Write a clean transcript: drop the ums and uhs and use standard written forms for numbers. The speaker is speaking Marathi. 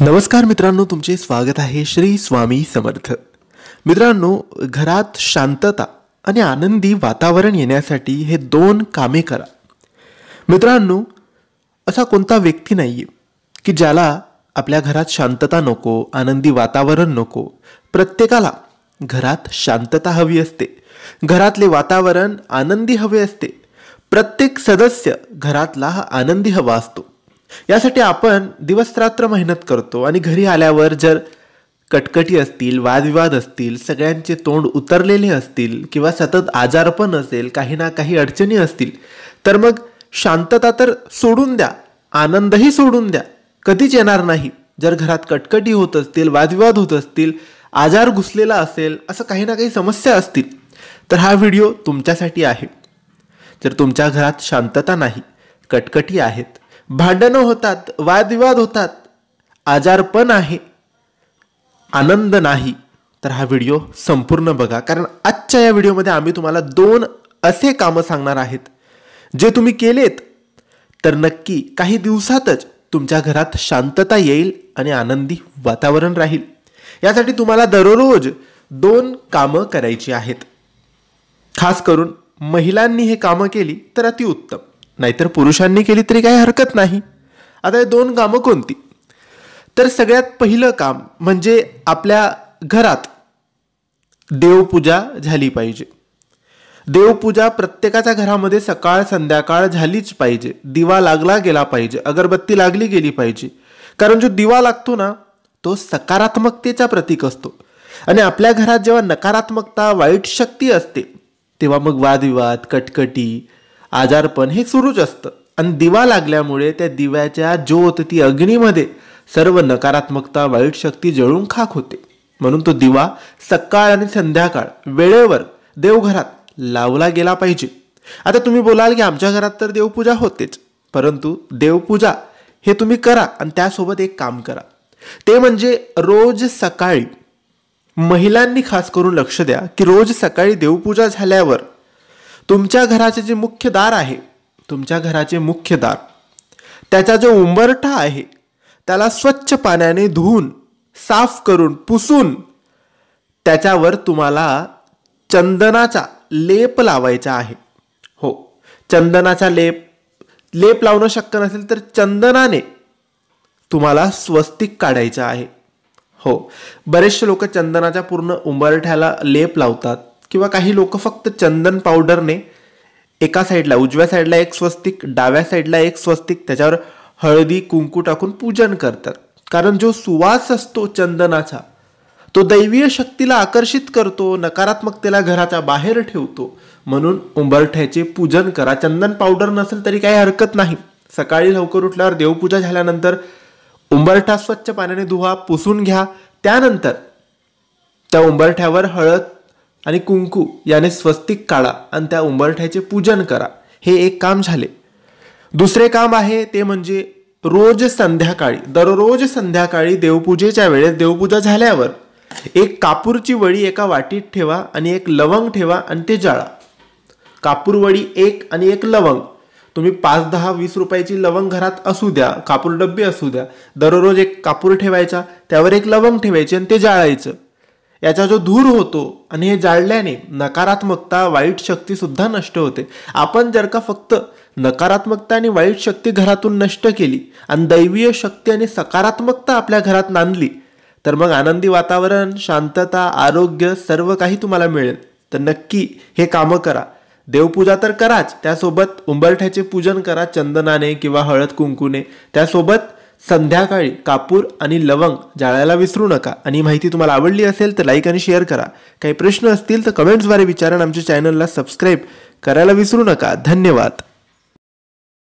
नमस्कार मित्रांनो, तुमचे स्वागत आहे श्री स्वामी समर्थ. मित्रांनो, घरात शांतता आणि आनंदी वातावरण येण्यासाठी हे 2 कामे करा. मित्रांनो, असा कोणता व्यक्ती नाहीये की ज्याला आपल्या घरात शांतता नको, आनंदी वातावरण नको. प्रत्येकाला घरात शांतता हवी असते, घरातले वातावरण आनंदी हवे असते. प्रत्येक सदस्य घरातला हा आनंदी हवा असतो. यासाठी आपण दिवसरात्र मेहनत करतो आणि घरी आल्यावर जर कटकटी असतील, वादविवाद असतील, सगळ्यांचे तोंड उतरलेले असतील किंवा सतत आजारपण असेल, काही ना काही अडचणी असतील, तर मग शांतता तर सोडून द्या, आनंदही सोडून द्या, कधीच येणार नाही. जर घरात कटकटी होत असतील, वादविवाद होत असतील, आजार घुसलेला असेल, असं काही ना काही समस्या असतील, तर हा व्हिडिओ तुमच्यासाठी आहे. जर तुमच्या घरात शांतता नाही, कटकटी आहेत, भांडणं होतात, वादविवाद होतात, आजारपण आहे, आनंद नाही, तर हा व्हिडिओ संपूर्ण बघा. कारण आजच्या या व्हिडिओमध्ये आम्ही तुम्हाला 2 असे कामं सांगणार आहेत, जे तुम्ही केलेत तर नक्की काही दिवसातच तुमच्या घरात शांतता येईल आणि आनंदी वातावरण राहील. यासाठी तुम्हाला दररोज 2 कामं करायची आहेत. खास करून महिलांनी हे कामं केली तर अतिउत्तम, नाहीतर पुरुषांनी केली तरी काही हरकत नाही. आता हे 2 कामं कोणती? तर सगळ्यात पहिलं काम म्हणजे आपल्या घरात देवपूजा झाली पाहिजे. देवपूजा प्रत्येकाच्या घरामध्ये सकाळ संध्याकाळ झालीच पाहिजे. दिवा लागला गेला पाहिजे, अगरबत्ती लागली गेली पाहिजे. कारण जो दिवा लागतो ना, तो सकारात्मकतेचा प्रतीक असतो. आणि आपल्या घरात जेव्हा नकारात्मकता, वाईट शक्ती असते, तेव्हा मग वादविवाद, कटकटी, आजारपण हे सुरूच असतं. आणि दिवा लागल्यामुळे त्या दिव्याच्या ज्योत, ती अग्नीमध्ये सर्व नकारात्मकता, वाईट शक्ती जळून खाक होते. म्हणून तो दिवा सकाळ आणि संध्याकाळ वेळेवर देवघरात लावला गेला पाहिजे. आता तुम्ही बोलाल की आमच्या घरात तर देवपूजा होतेच, परंतु देवपूजा हे तुम्ही करा आणि त्यासोबत एक काम करा. ते म्हणजे रोज सकाळी, महिलांनी खास करून लक्ष द्या की रोज सकाळी देवपूजा झाल्यावर तुमच्या घराचे जे मुख्य दार आहे, तुमच्या घराचे मुख्य दार, त्याचा जो उंबरठा आहे त्याला स्वच्छ पाण्याने धुवून, साफ करून, पुसून त्याच्यावर तुम्हाला चंदनाचा लेप लावायचा आहे. हो, चंदनाचा लेप लावणं शक्य नसेल तर चंदनाने तुम्हाला स्वस्तिक काढायचं आहे. हो, बरेचसे लोक चंदनाच्या पूर्ण उंबरठ्याला लेप लावतात किंवा काही लोक फक्त चंदन पावडरने एका साईडला, उजव्या साईडला एक स्वस्तिक, डाव्या साईडला एक स्वस्तिक, त्याच्यावर हळदी कुंकू टाकून पूजन करतात. कारण जो सुवास असतो चंदनाचा, तो दैवीय शक्तीला आकर्षित करतो, नकारात्मकतेला घराच्या बाहेर ठेवतो. म्हणून उंबरठ्याचे पूजन करा. चंदन पावडर नसेल तरी काही हरकत नाही. सकाळी लवकर उठल्यावर देवपूजा झाल्यानंतर उंबरठा स्वच्छ पाण्याने धुवा, पुसून घ्या. त्यानंतर त्या उंबरठ्यावर हळद आणि कुंकू याने स्वस्तिक काढा आणि त्या उंबरठ्याचे पूजन करा. हे एक काम झाले. दुसरे काम आहे ते म्हणजे रोज संध्याकाळी, दररोज संध्याकाळी देवपूजेच्या वेळेस, देवपूजा झाल्यावर एक कापूरची वडी एका वाटीत ठेवा आणि एक लवंग ठेवा आणि ते जाळा. कापूर वडी 1 आणि 1 लवंग. तुम्ही 5, 10, 20 रुपयाची लवंग घरात असू द्या, कापूर डब्बी असू द्या, दररोज एक कापूर ठेवायचा, त्यावर एक लवंग ठेवायची आणि ते जाळायचं. याचा जो धूर होतो आणि हे जाळल्याने नकारात्मकता, वाईट शक्ती सुद्धा नष्ट होते. आपण जर का फक्त नकारात्मकता आणि वाईट शक्ती घरातून नष्ट केली आणि दैवीय शक्ती आणि सकारात्मकता आपल्या घरात नांदली, तर मग आनंदी वातावरण, शांतता, आरोग्य सर्व काही तुम्हाला मिळेल. तर नक्की हे कामं करा. देवपूजा तर कराच, त्यासोबत उंबरठ्याचे पूजन करा चंदनाने किंवा हळद कुंकूने. त्यासोबत संध्याकाळी कापूर आणि लवंग जाळायला विसरू नका. आणि माहिती तुम्हाला आवडली असेल तर लाईक आणि शेअर करा. काही प्रश्न असतील तर कमेंट्सद्वारे विचारा. आमच्या चॅनलला सबस्क्राईब करायला विसरू नका. धन्यवाद.